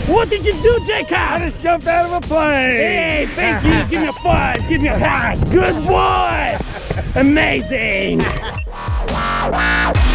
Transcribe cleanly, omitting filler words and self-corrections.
What did you do, Jacob? I just jumped out of a plane. Hey, thank you. Give me a 5. Give me a 5. Good boy. Amazing.